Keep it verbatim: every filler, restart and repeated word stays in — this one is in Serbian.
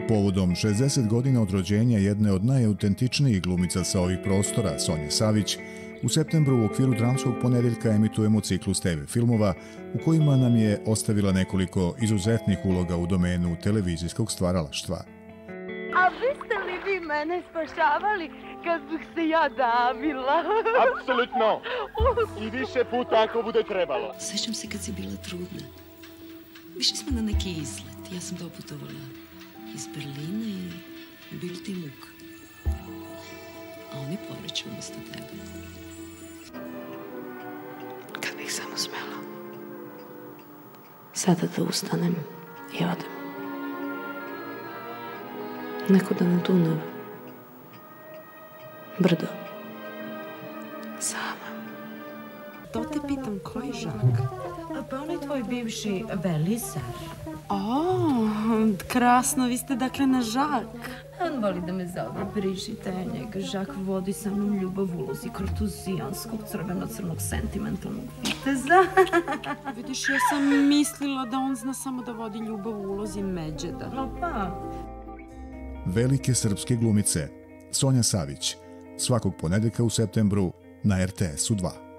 Povodom šezdeset godina od rođenja jedne od najautentičnijih glumica sa ovih prostora, Sonje Savić, u septembru u okviru Dramskog ponedeljka emitujemo ciklus te ve filmova u kojima nam je ostavila nekoliko izuzetnih uloga u domenu televizijskog stvaralaštva. A biste li vi mene spašavali kad bih se ja davila? Apsolutno. I više puta ako bude trebalo. Sećam se kad si bila trudna. Išli smo na neki izlet. Ja sam doputovala iz Berlina i bilo ti muka. A on je povrećao umjesto tebe. Kad bih samo smela. Sada da ustanem i odem. Nekuda na Dunav. Brdo. Sama. To te pitam, ko je Žak? Pa on je tvoj bivši velisar. O, krasno, vi ste dakle na Žak. On voli da me zove Brižite, njega Žak vodi sa mnom ljubav u ulozi kartuzijanskog crveno-crnog sentimentalnog viteza. Vidiš, ja sam mislila da on zna samo da vodi ljubav u ulozi Međeda. Opa. Velike srpske glumice, Sonja Savić, svakog ponedeljka u septembru na er te esu dva.